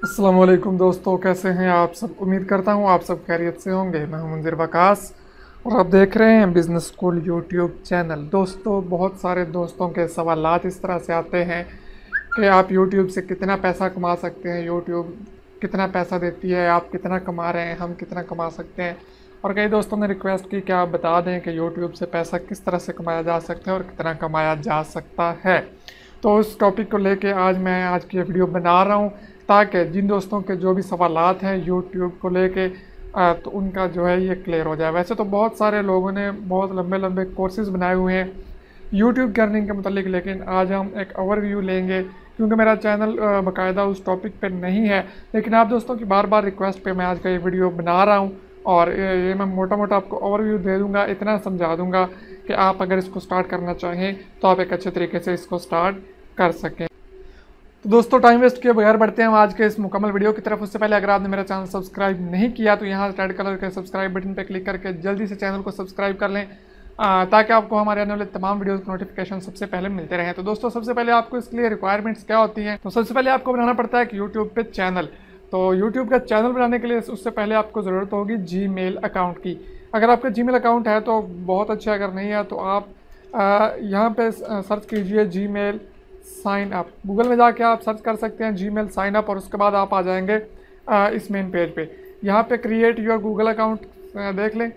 अस्सलाम वालेकुम दोस्तों, कैसे हैं आप सब। उम्मीद करता हूँ आप सब खैरियत से होंगे। मैं हूं मुंजिर वकास और आप देख रहे हैं बिज़नेस स्कूल यूट्यूब चैनल। दोस्तों, बहुत सारे दोस्तों के सवालात इस तरह से आते हैं कि आप यूट्यूब से कितना पैसा कमा सकते हैं, यूट्यूब कितना पैसा देती है, आप कितना कमा रहे हैं, हम कितना कमा सकते हैं। और कई दोस्तों ने रिक्वेस्ट की कि आप बता दें कि यूट्यूब से पैसा किस तरह से कमाया जा सकता है और कितना कमाया जा सकता है। तो उस टॉपिक को लेके आज मैं आज की ये वीडियो बना रहा हूँ, ताकि जिन दोस्तों के जो भी सवालात हैं यूट्यूब को लेके तो उनका जो है ये क्लियर हो जाए। वैसे तो बहुत सारे लोगों ने बहुत लंबे लंबे कोर्सेज बनाए हुए हैं यूट्यूब की अर्निंग के मतलब, लेकिन आज हम एक ओवरव्यू लेंगे क्योंकि मेरा चैनल बाकायदा उस टॉपिक पे नहीं है। लेकिन आप दोस्तों की बार बार रिक्वेस्ट पे मैं आज का ये वीडियो बना रहा हूँ और ये मैं मोटा मोटा आपको ओवरव्यू दे दूँगा, इतना समझा दूँगा कि आप अगर इसको स्टार्ट करना चाहें तो आप एक अच्छे तरीके से इसको स्टार्ट कर सकें। तो दोस्तों, टाइम वेस्ट किए बगैर बढ़ते हैं हम आज के इस मुकम्मल वीडियो की तरफ। उससे पहले अगर आपने मेरा चैनल सब्सक्राइब नहीं किया तो यहाँ रेड कलर के सब्सक्राइब बटन पर क्लिक करके जल्दी से चैनल को सब्सक्राइब कर लें, ताकि आपको हमारे आने वाले तमाम वीडियोस के नोटिफिकेशन सबसे पहले मिलते रहें। तो दोस्तों, सबसे पहले आपको इसके लिए रिक्वायरमेंट्स क्या होती हैं। तो सबसे पहले आपको बनाना पड़ता है कि यूट्यूब पे चैनल। तो यूट्यूब का चैनल बनाने के लिए उससे पहले आपको ज़रूरत होगी जीमेल अकाउंट की। अगर आपका जीमेल अकाउंट है तो बहुत अच्छा, अगर नहीं है तो आप यहाँ पे सर्च कीजिए जीमेल साइन अप। गूगल में जाके आप सर्च कर सकते हैं जीमेल साइन अप और उसके बाद आप आ जाएंगे इस मेन पेज पे। यहाँ पे क्रिएट योर गूगल अकाउंट देख लें।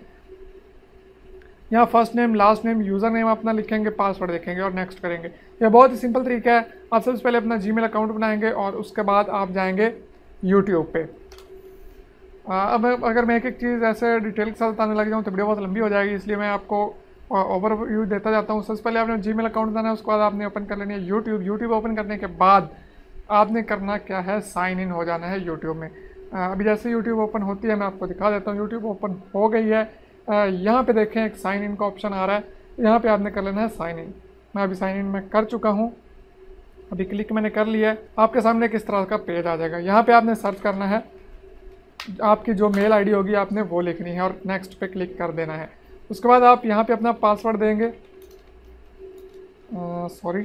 यहाँ first name, last name, user name अपना लिखेंगे, पासवर्ड देखेंगे और नेक्स्ट करेंगे। यह बहुत ही सिंपल तरीका है। आप सबसे पहले अपना जीमेल अकाउंट बनाएंगे और उसके बाद आप जाएंगे यूट्यूब पे। अब अगर मैं एक एक चीज़ ऐसे डिटेल के साथ बताने लग जाऊँ तो वीडियो बहुत लंबी हो जाएगी, इसलिए मैं आपको ओवरव्यू देता जाता हूँ। सबसे पहले आपने जीमेल अकाउंट बनाना है, उसके बाद आपने ओपन कर लेनी है यूट्यूब। यूट्यूब ओपन करने के बाद आपने करना क्या है, साइन इन हो जाना है यूट्यूब में। अभी जैसे यूट्यूब ओपन होती है मैं आपको दिखा देता हूँ। यूट्यूब ओपन हो गई है। यहाँ पे देखें एक साइन इन का ऑप्शन आ रहा है, यहाँ पे आपने कर लेना है साइन इन। मैं अभी साइन इन में कर चुका हूँ, अभी क्लिक मैंने कर लिया है। आपके सामने किस तरह का पेज आ जाएगा। यहाँ पे आपने सर्च करना है, आपकी जो मेल आईडी होगी आपने वो लिखनी है और नेक्स्ट पे क्लिक कर देना है। उसके बाद आप यहाँ पे अपना पासवर्ड देंगे, सॉरी,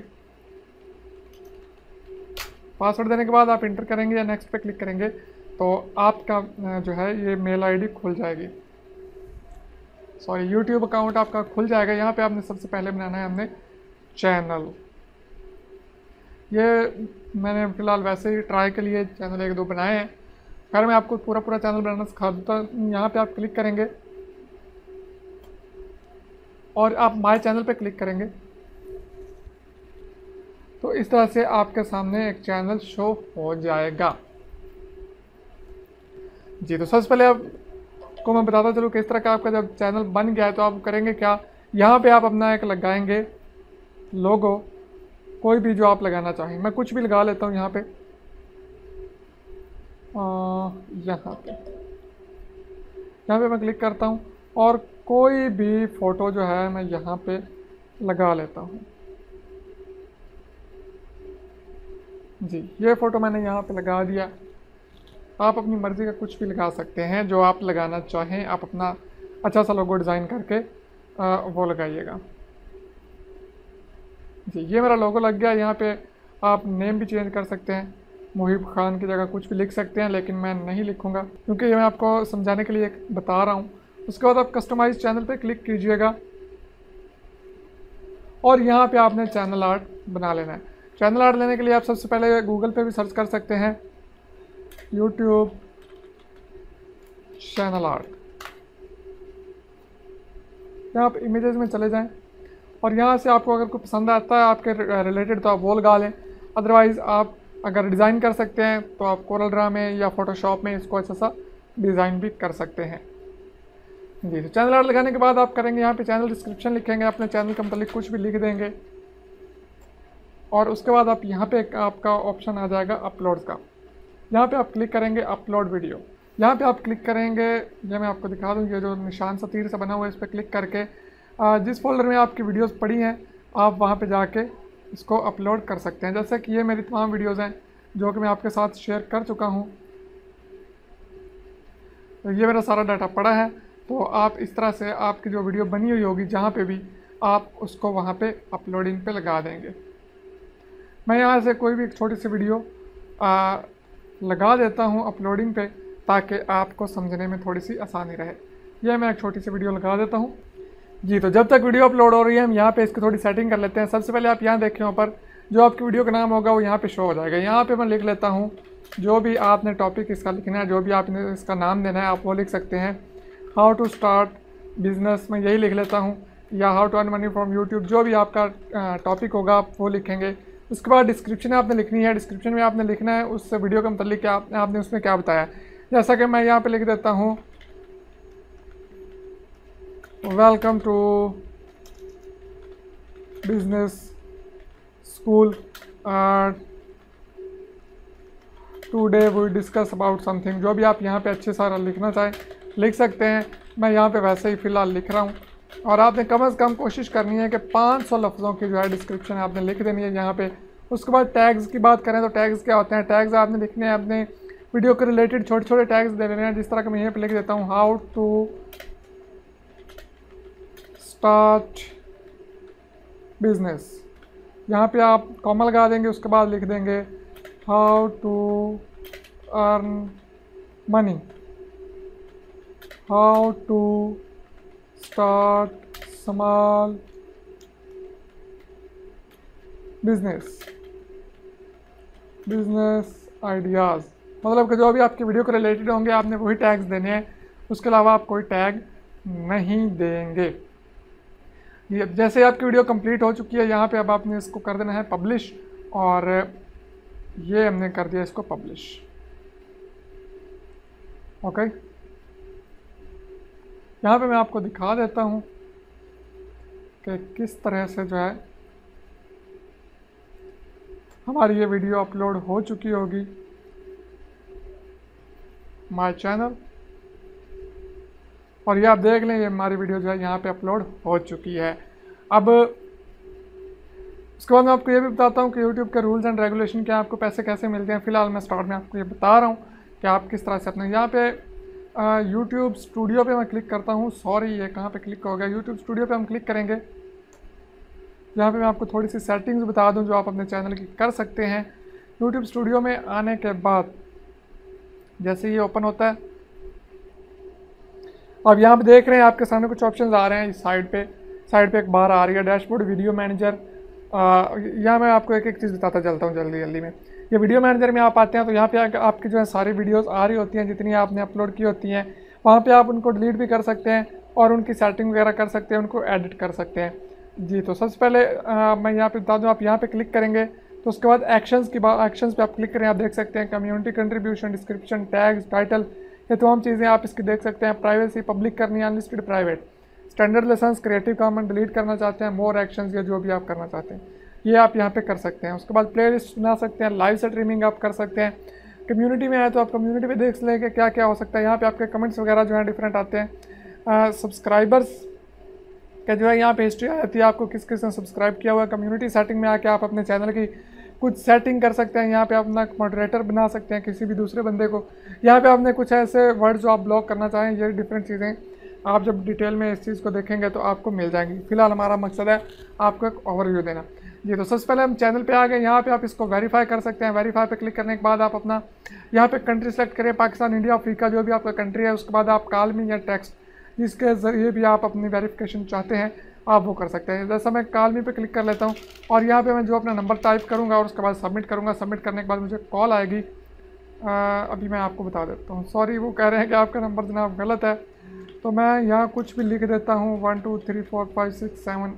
पासवर्ड देने के बाद आप इंटर करेंगे या नेक्स्ट पे क्लिक करेंगे तो आपका जो है ये मेल आईडी खुल जाएगी, सॉरी यूट्यूब अकाउंट आपका खुल जाएगा। यहाँ पे आपने सबसे पहले बनाना है हमने चैनल। ये मैंने फ़िलहाल वैसे ही ट्राई के लिए चैनल एक दो बनाए हैं, खैर मैं आपको पूरा चैनल बनाना सिखा दूँ। तो यहाँ पे आप क्लिक करेंगे और आप माय चैनल पे क्लिक करेंगे तो इस तरह से आपके सामने एक चैनल शो हो जाएगा जी। तो सबसे पहले आपको मैं बताता चलूँ किस तरह का आपका जब चैनल बन गया है तो आप करेंगे क्या, यहाँ पे आप अपना एक लगाएंगे लोगो, कोई भी जो आप लगाना चाहें। मैं कुछ भी लगा लेता हूँ यहाँ पे, यहाँ पे मैं क्लिक करता हूँ और कोई भी फ़ोटो जो है मैं यहाँ पे लगा लेता हूँ जी। ये फ़ोटो मैंने यहाँ पे लगा दिया। आप अपनी मर्ज़ी का कुछ भी लगा सकते हैं जो आप लगाना चाहें। आप अपना अच्छा सा लोगो डिज़ाइन करके वो लगाइएगा जी। ये मेरा लोगो लग गया। यहाँ पे आप नेम भी चेंज कर सकते हैं, मुहिब खान की जगह कुछ भी लिख सकते हैं, लेकिन मैं नहीं लिखूँगा क्योंकि ये मैं आपको समझाने के लिए बता रहा हूँ। उसके बाद आप कस्टमाइज चैनल पे क्लिक कीजिएगा और यहाँ पे आपने चैनल आर्ट बना लेना है। चैनल आर्ट लेने के लिए आप सबसे पहले गूगल पे भी सर्च कर सकते हैं यूट्यूब चैनल आर्ट। यहाँ आप इमेजेस में चले जाएं और यहाँ से आपको अगर कोई पसंद आता है आपके रिलेटेड तो आप वो लगा लें। अदरवाइज़ आप अगर डिज़ाइन कर सकते हैं तो आप कोरल ड्रा में या फोटोशॉप में इसको अच्छा सा डिज़ाइन भी कर सकते हैं जी। तो चैनल आर्ट लगाने के बाद आप करेंगे यहाँ पे चैनल डिस्क्रिप्शन लिखेंगे, अपने चैनल के मतलब कुछ भी लिख देंगे और उसके बाद आप यहाँ पे आपका ऑप्शन आ जाएगा अपलोड्स का। यहाँ पे आप क्लिक करेंगे अपलोड वीडियो। यहाँ पे आप क्लिक करेंगे, ये मैं आपको दिखा दूँ, ये जो निशान सा तीर से बना हुआ है इस पर क्लिक करके जिस फोल्डर में आपकी वीडियोस पड़ी हैं आप वहाँ पे जाके इसको अपलोड कर सकते हैं। जैसे कि ये मेरी तमाम वीडियोस हैं जो कि मैं आपके साथ शेयर कर चुका हूँ। तो ये मेरा सारा डाटा पड़ा है। तो आप इस तरह से आपकी जो वीडियो बनी हुई होगी जहाँ पे भी आप उसको वहाँ पे अपलोडिंग पे लगा देंगे। मैं यहाँ से कोई भी एक छोटी सी वीडियो लगा देता हूँ अपलोडिंग पे, ताकि आपको समझने में थोड़ी सी आसानी रहे। यह मैं एक छोटी सी वीडियो लगा देता हूँ जी। तो जब तक वीडियो अपलोड हो रही है हम यहाँ पे इसकी थोड़ी सेटिंग कर लेते हैं। सबसे पहले आप यहाँ देखें ऊपर जो आपकी वीडियो का नाम होगा वो यहाँ पे शो हो जाएगा। यहाँ पे मैं लिख लेता हूँ जो भी आपने टॉपिक इसका लिखना है, जो भी आपने इसका नाम देना है आप वो लिख सकते हैं। हाउ टू स्टार्ट बिजनेस मैं यही लिख लेता हूँ, या how to earn money from YouTube, जो भी आपका टॉपिक होगा आप वो लिखेंगे। उसके बाद डिस्क्रिप्शन आपने लिखनी है। डिस्क्रिप्शन में आपने लिखना है उस वीडियो के मतलब क्या आपने उसमें क्या बताया। जैसा कि मैं यहाँ पे लिख देता हूँ welcome to business school, today we discuss about something. जो भी आप यहाँ पे अच्छे सारा लिखना चाहें लिख सकते हैं। मैं यहाँ पे वैसे ही फ़िलहाल लिख रहा हूँ। और आपने कम से कम कोशिश करनी है कि 500 लफ्ज़ों की जो है डिस्क्रिप्शन आपने लिख देनी है यहाँ पे। उसके बाद टैग्स की बात करें तो टैग्स क्या होते हैं। टैग्स आपने लिखने हैं अपने वीडियो के रिलेटेड छोटे छोटे टैग्स दे देने हैं। जिस तरह का मैं यहाँ पे लिख देता हूँ हाउ टू स्टार्ट बिजनेस, यहाँ पे आप कॉमा लगा देंगे। उसके बाद लिख देंगे how to earn money, how to start small business, business ideas. मतलब कि जो भी आपकी वीडियो के रिलेटेड होंगे आपने वही टैग्स देने हैं, उसके अलावा आप कोई टैग नहीं देंगे। ये जैसे आपकी वीडियो कंप्लीट हो चुकी है यहाँ पे अब आपने इसको कर देना है पब्लिश, और ये हमने कर दिया इसको पब्लिश। ओके, यहाँ पे मैं आपको दिखा देता हूँ कि किस तरह से जो है हमारी ये वीडियो अपलोड हो चुकी होगी माय चैनल। और ये आप देख लें ये हमारी वीडियो जो है यहाँ पे अपलोड हो चुकी है। अब उसके बाद मैं आपको ये भी बताता हूँ कि यूट्यूब के रूल्स एंड रेगुलेशन क्या, आपको पैसे कैसे मिलते हैं। फ़िलहाल मैं स्टार्ट में आपको ये बता रहा हूँ कि आप किस तरह से अपने यहाँ पे यूट्यूब स्टूडियो पे मैं क्लिक करता हूँ। सॉरी ये कहाँ पे क्लिक हो गया। यूट्यूब स्टूडियो पे हम क्लिक करेंगे। यहाँ पे मैं आपको थोड़ी सी सेटिंग्स बता दूँ जो आप अपने चैनल की कर सकते हैं। यूट्यूब स्टूडियो में आने के बाद जैसे ये ओपन होता है, अब यहाँ पे देख रहे हैं आपके सामने कुछ ऑप्शंस आ रहे हैं। इस साइड पे एक बार आ रही है डैशबोर्ड वीडियो मैनेजर। यहाँ मैं आपको एक एक चीज़ बताता चलता हूँ जल्दी में। ये वीडियो मैनेजर में आप आते हैं तो यहाँ पे आपकी जो है सारी वीडियोस आ रही होती हैं जितनी आपने अपलोड की होती हैं। वहाँ पे आप उनको डिलीट भी कर सकते हैं और उनकी सेटिंग वगैरह कर सकते हैं, उनको एडिट कर सकते हैं जी। तो सबसे पहले मैं यहाँ पे बता दूँ, आप यहाँ पे क्लिक करेंगे तो उसके बाद एक्शंस पे आप क्लिक करें। आप देख सकते हैं community contribution, description, tags, title, ये तमाम चीज़ें आप इसकी देख सकते हैं। प्राइवेसी, पब्लिक करनी है, unlisted, private, standard license, creative common, delete करना चाहते हैं, मोर एक्शंस या जो भी आप करना चाहते हैं ये आप यहाँ पे कर सकते हैं। उसके बाद प्लेलिस्ट बना सकते हैं, लाइव स्ट्रीमिंग आप कर सकते हैं। कम्युनिटी में आए तो आप कम्युनिटी पे देख लें कि क्या क्या हो सकता है। यहाँ पे आपके कमेंट्स वगैरह जो है डिफरेंट आते हैं। सब्सक्राइबर्स का जो है यहाँ पे हिस्ट्री आ जाती है, आपको किस किस ने सब्सक्राइब किया हुआ है। कम्युनिटी सेटिंग में आके आप अपने चैनल की कुछ सेटिंग कर सकते हैं। यहाँ पे आप अपना मॉडरेटर बना सकते हैं किसी भी दूसरे बंदे को। यहाँ पे आपने कुछ ऐसे वर्ड जो आप ब्लॉक करना चाहें, ये डिफरेंट चीज़ें आप जब डिटेल में इस चीज़ को देखेंगे तो आपको मिल जाएंगी। फिलहाल हमारा मकसद है आपको एक ओवरव्यू देना जी। तो सबसे पहले हम चैनल पे आ गए। यहाँ पे आप इसको वेरीफाई कर सकते हैं। वेरीफाई पे क्लिक करने के बाद आप अपना यहाँ पे कंट्री सेलेक्ट करें, पाकिस्तान, इंडिया, अफ्रीका, जो भी आपका कंट्री है। उसके बाद आप कॉल मी या टेक्स्ट जिसके ज़रिए भी आप अपनी वेरिफिकेशन चाहते हैं आप वो कर सकते हैं। जैसा मैं कॉल मी पे क्लिक कर लेता हूँ और यहाँ पे मैं जो अपना नंबर टाइप करूँगा और उसके बाद सबमिट करूँगा। सबमिट करने के बाद मुझे कॉल आएगी। अभी मैं आपको बता देता हूँ। सॉरी वो कह रहे हैं कि आपका नंबर जनाब गलत है, तो मैं यहाँ कुछ भी लिख देता हूँ 1 2 3 4 5 6 7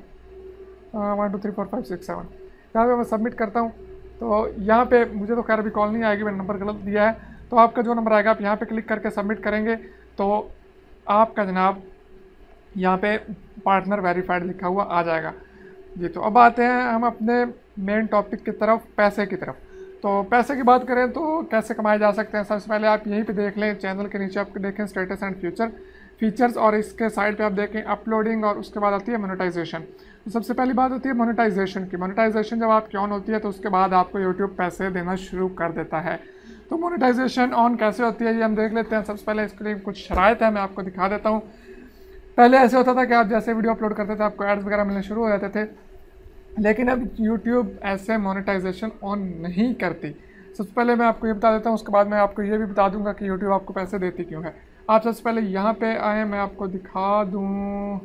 1 2 3 4 5 6 7। यहाँ पे मैं सबमिट करता हूँ तो यहाँ पे मुझे तो खैर अभी कॉल नहीं आएगी, मैंने नंबर गलत दिया है। तो आपका जो नंबर आएगा आप यहाँ पे क्लिक करके सबमिट करेंगे तो आपका जनाब यहाँ पे पार्टनर वेरीफाइड लिखा हुआ आ जाएगा जी। तो अब आते हैं हम अपने मेन टॉपिक की तरफ, पैसे की तरफ। तो पैसे की बात करें तो कैसे कमाए जा सकते हैं। सबसे पहले आप यहीं पे देख लें, चैनल के नीचे आप देखें स्टेटस एंड फीचर्स और इसके साइड पे आप देखें अपलोडिंग और उसके बाद आती है मोनेटाइजेशन। तो सबसे पहली बात होती है मोनेटाइजेशन की। मोनेटाइजेशन जब आपकी ऑन होती है तो उसके बाद आपको यूट्यूब पैसे देना शुरू कर देता है। तो मोनेटाइजेशन ऑन कैसे होती है ये हम देख लेते हैं। सबसे पहले इसके लिए कुछ शराइत है, मैं आपको दिखा देता हूँ। पहले ऐसे होता था कि आप जैसे वीडियो अपलोड करते थे आपको एड्स वगैरह मिलने शुरू हो जाते थे, लेकिन अब यूट्यूब ऐसे मोनेटाइजेशन ऑन नहीं करती। सबसे पहले मैं आपको ये बता देता हूँ, उसके बाद मैं आपको ये भी बता दूंगा कि यूट्यूब आपको पैसे देती क्यों है। आप सबसे पहले यहाँ पे आए, मैं आपको दिखा दूँ,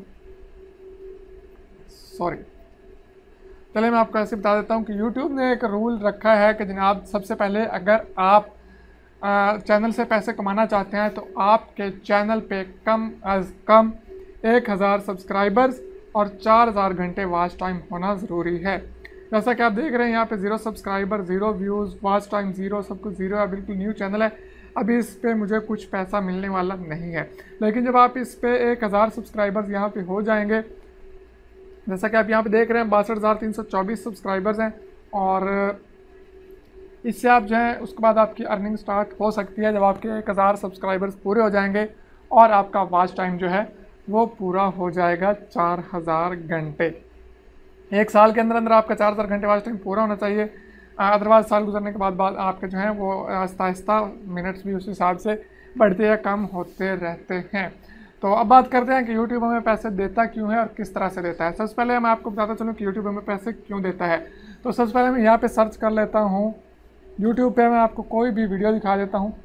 सॉरी, चलिए मैं आपको ऐसे बता देता हूँ कि यूट्यूब ने एक रूल रखा है कि जनाब सबसे पहले अगर आप चैनल से पैसे कमाना चाहते हैं तो आपके चैनल पे कम अज़ कम 1000 सब्सक्राइबर्स और 4000 घंटे वॉच टाइम होना ज़रूरी है। जैसा कि आप देख रहे हैं यहाँ पे 0 सब्सक्राइबर, 0 व्यूज़, वॉच टाइम 0, सब कुछ 0 है, बिल्कुल न्यू चैनल है। अभी इस पर मुझे कुछ पैसा मिलने वाला नहीं है, लेकिन जब आप इस पर 1000 सब्सक्राइबर्स यहाँ पे हो जाएंगे, जैसा कि आप यहाँ पे देख रहे हैं 62,324 सब्सक्राइबर्स हैं, और इससे आप जो है उसके बाद आपकी अर्निंग स्टार्ट हो सकती है जब आपके 1000 सब्सक्राइबर्स पूरे हो जाएंगे और आपका वॉच टाइम जो है वो पूरा हो जाएगा 4000 घंटे। एक साल के अंदर अंदर आपका 4000 घंटे वॉच टाइम पूरा होना चाहिए, अदरवाइज साल गुजरने के बाद आपके जो है वो आहिस्ता आहिस्ता मिनट्स भी उस हिसाब से बढ़ते या कम होते रहते हैं। तो अब बात करते हैं कि यूट्यूब हमें पैसे देता क्यों है और किस तरह से देता है। सबसे पहले मैं आपको बताता चलूँ कि यूट्यूब हमें पैसे क्यों देता है। तो सबसे पहले मैं यहाँ पे सर्च कर लेता हूँ, यूट्यूब पे मैं आपको कोई भी वीडियो दिखा देता हूँ।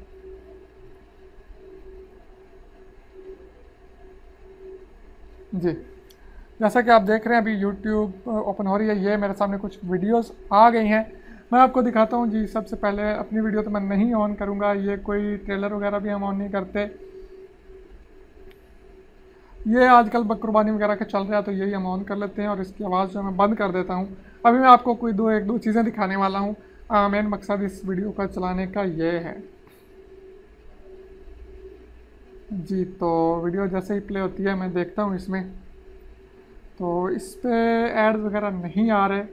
जी, जैसा कि आप देख रहे हैं अभी यूट्यूब ओपन हो रही है, ये मेरे सामने कुछ वीडियोस आ गई हैं, मैं आपको दिखाता हूँ जी। सबसे पहले अपनी वीडियो तो मैं नहीं ऑन करूँगा, ये कोई ट्रेलर वगैरह भी हम ऑन नहीं करते, ये आजकल बकरबानी वगैरह के चल रहा है तो यही हम ऑन कर लेते हैं और इसकी आवाज़ जो मैं बंद कर देता हूँ। अभी मैं आपको कोई एक दो चीज़ें दिखाने वाला हूँ, मेन मकसद इस वीडियो का चलाने का ये है जी। तो वीडियो जैसे ही प्ले होती है मैं देखता हूँ इसमें, तो इस पे एड्स वगैरह नहीं आ रहे।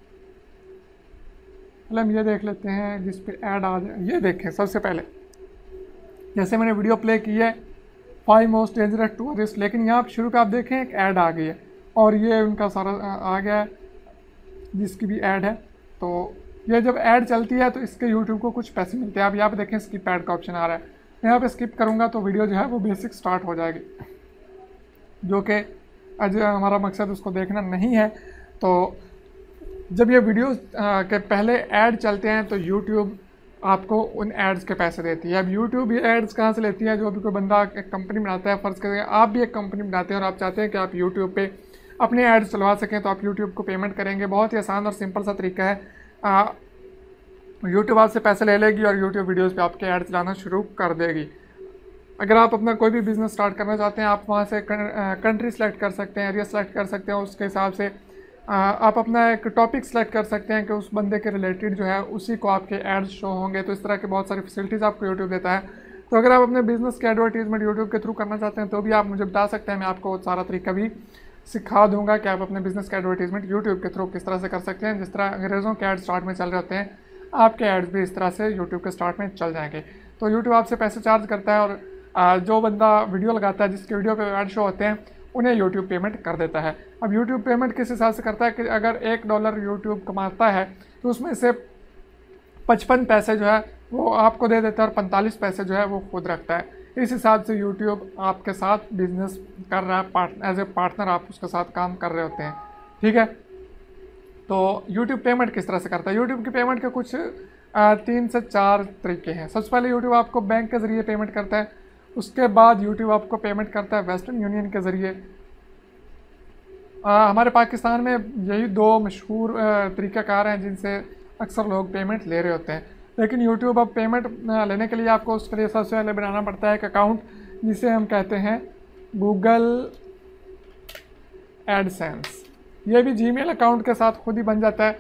पहले हम ये देख लेते हैं जिस पे ऐड आ जाए। ये देखें, सबसे पहले जैसे मैंने वीडियो प्ले की है 5 मोस्ट डेंजरस टूरिस्ट, लेकिन यहाँ शुरू पे आप देखें एक ऐड आ गई है और ये उनका सारा आ गया है जिसकी भी ऐड है। तो ये जब ऐड चलती है तो इसके यूट्यूब को कुछ पैसे मिलते हैं। आप यहाँ पे देखें स्किप ऐड का ऑप्शन आ रहा है, यहाँ पे स्किप करूँगा तो वीडियो जो है वो बेसिक स्टार्ट हो जाएगी, जो कि आज हमारा मकसद उसको देखना नहीं है। तो जब ये वीडियो के पहले ऐड चलते हैं तो यूट्यूब आपको उन एड्स के पैसे देती है। अब यूट्यूब ये एड्स कहाँ से लेती है? जो भी कोई बंदा एक कंपनी बनाता है, फ़र्ज़ करें आप भी एक कंपनी बनाते हैं और आप चाहते हैं कि आप यूट्यूब पे अपने एड्स चलवा सकें, तो आप यूट्यूब को पेमेंट करेंगे। बहुत ही आसान और सिंपल सा तरीका है। यूट्यूब आपसे पैसे ले लेगी और यूट्यूब वीडियोज़ पे आपके ऐड चलाना शुरू कर देगी। अगर आप अपना कोई भी बिज़नेस स्टार्ट करना चाहते हैं, आप वहाँ से कंट्री सेलेक्ट कर सकते हैं, एरिया सेलेक्ट कर सकते हैं, उसके हिसाब से आप अपना एक टॉपिक सेलेक्ट कर सकते हैं कि उस बंदे के रिलेटेड जो है उसी को आपके एड्स शो होंगे। तो इस तरह के बहुत सारी फैसिलिटीज़ आपको यूट्यूब देता है। तो अगर आप अपने बिज़नेस के एडवर्टीजमेंट यूट्यूब के थ्रू करना चाहते हैं तो भी आप मुझे बता सकते हैं, मैं आपको सारा तरीका भी सिखा दूंगा कि आप अपने बिज़नेस का एडवर्टीजमेंट यूट्यूब के थ्रू किस तरह से कर सकते हैं। जिस तरह अंग्रेज़ों के एड स्टार्ट में चल रहे होते हैं, आपके एड्स भी इस तरह से यूट्यूब के स्टार्ट में चल जाएंगे। तो यूट्यूब आपसे पैसे चार्ज करता है और जो बंदा वीडियो लगाता है जिसके वीडियो पे ऐड शो होते हैं उन्हें यूट्यूब पेमेंट कर देता है। अब यूट्यूब पेमेंट किस हिसाब से करता है कि अगर $1 यूट्यूब कमाता है तो उसमें से 55 पैसे जो है वो आपको दे देता है और 45 पैसे जो है वो खुद रखता है। इस हिसाब से यूट्यूब आपके साथ बिजनेस कर रहा है, एज ए पार्टनर आप उसके साथ काम कर रहे होते हैं, ठीक है। तो यूट्यूब पेमेंट किस तरह से करता है? यूट्यूब की पेमेंट के कुछ 3 से 4 तरीके हैं। सबसे पहले यूट्यूब आपको बैंक के ज़रिए पेमेंट करता है, उसके बाद यूट्यूब आपको पेमेंट करता है वेस्टर्न यूनियन के ज़रिए। हमारे पाकिस्तान में यही 2 मशहूर तरीक़ाकार हैं जिनसे अक्सर लोग पेमेंट ले रहे होते हैं। लेकिन यूट्यूब अब पेमेंट लेने के लिए आपको उसके लिए सबसे पहले बनाना पड़ता है एक अकाउंट जिसे हम कहते हैं गूगल एडसेंस। ये भी जीमेल अकाउंट के साथ खुद ही बन जाता है।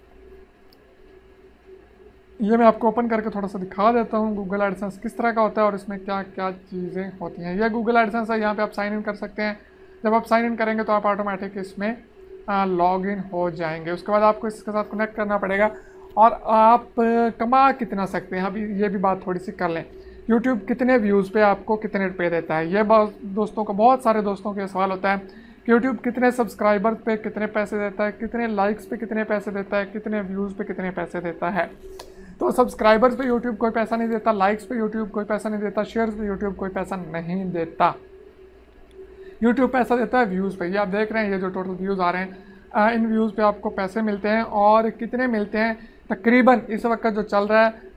ये मैं आपको ओपन करके थोड़ा सा दिखा देता हूँ गूगल एडसेंस किस तरह का होता है और इसमें क्या क्या चीज़ें होती हैं। यह गूगल एडसेंस है, यहाँ पे आप साइन इन कर सकते हैं। जब आप साइन इन करेंगे तो आप ऑटोमेटिक इसमें लॉग इन हो जाएंगे। उसके बाद आपको इसके साथ कनेक्ट करना पड़ेगा और आप कमा कितना सकते हैं, अभी ये भी बात थोड़ी सी कर लें। यूट्यूब कितने व्यूज़ पे आपको कितने रुपये देता है? ये बहुत सारे दोस्तों के सवाल होता है कि यूट्यूब कितने सब्सक्राइबर पे कितने पैसे देता है, कितने लाइक्स पे कितने पैसे देता है, कितने व्यूज़ पे कितने पैसे देता है। तो सब्सक्राइबर्स पे यूट्यूब कोई पैसा नहीं देता, लाइक्स पे यूट्यूब कोई पैसा नहीं देता, शेयर्स पे यूट्यूब कोई पैसा नहीं देता। यूट्यूब पैसा देता है व्यूज़ पे। ये आप देख रहे हैं, ये जो टोटल व्यूज़ आ रहे हैं इन व्यूज़ पे आपको पैसे मिलते हैं। और कितने मिलते हैं? तकरीबन इस वक्त जो चल रहा है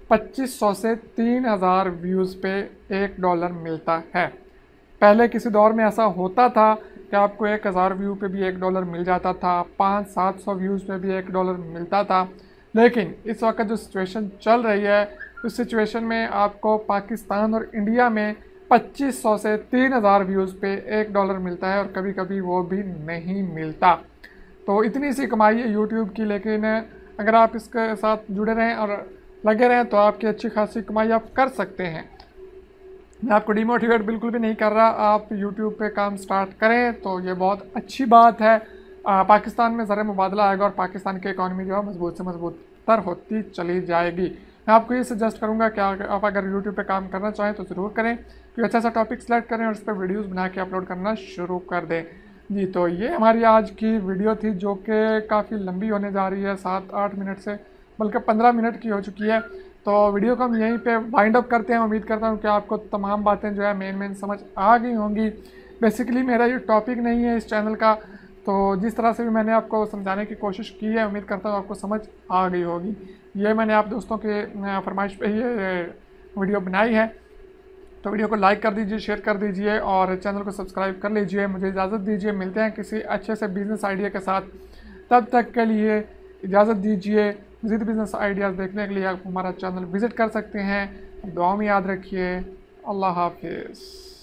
2500 से 3000 व्यूज़ पे $1 मिलता है। पहले किसी दौर में ऐसा होता था कि आपको 1000 व्यू पे भी $1 मिल जाता था, 500-700 व्यूज़ पे भी $1 मिलता था। लेकिन इस वक्त जो सिचुएशन चल रही है, उस सिचुएशन में आपको पाकिस्तान और इंडिया में 2500 से 3000 व्यूज़ पे $1 मिलता है, और कभी कभी वो भी नहीं मिलता। तो इतनी सी कमाई है यूट्यूब की, लेकिन अगर आप इसके साथ जुड़े रहें और लगे रहें तो आपकी अच्छी खासी कमाई आप कर सकते हैं। मैं आपको डिमोटिवेट बिल्कुल भी नहीं कर रहा, आप यूट्यूब पे काम स्टार्ट करें तो ये बहुत अच्छी बात है। पाकिस्तान में ज़र मुबादला आएगा और पाकिस्तान की इकॉनमी जो है मजबूत से मजबूत तर होती चली जाएगी। मैं आपको ये सजेस्ट करूँगा कि आप अगर यूट्यूब पे काम करना चाहें तो ज़रूर करें, कोई अच्छा सा टॉपिक सेलेक्ट करें और उस पर वीडियोज़ बना के अपलोड करना शुरू कर दें। जी, तो ये हमारी आज की वीडियो थी, जो कि काफ़ी लंबी होने जा रही है, 7-8 मिनट से बल्कि 15 मिनट की हो चुकी है। तो वीडियो को हम यहीं पे वाइंड अप करते हैं। उम्मीद करता हूँ कि आपको तमाम बातें जो है मेन समझ आ गई होंगी। बेसिकली मेरा ये टॉपिक नहीं है इस चैनल का, तो जिस तरह से भी मैंने आपको समझाने की कोशिश की है, उम्मीद करता हूँ आपको समझ आ गई होगी। ये मैंने आप दोस्तों के फरमाइश पे ही वीडियो बनाई है। तो वीडियो को लाइक कर दीजिए, शेयर कर दीजिए और चैनल को सब्सक्राइब कर लीजिए। मुझे इजाज़त दीजिए, मिलते हैं किसी अच्छे से बिज़नेस आइडिया के साथ। तब तक के लिए इजाज़त दीजिए। मज़ीद बिज़नेस आइडियाज़ देखने के लिए आप हमारा चैनल विज़िट कर सकते हैं। दुआ में याद रखिए। अल्लाह हाफिज़।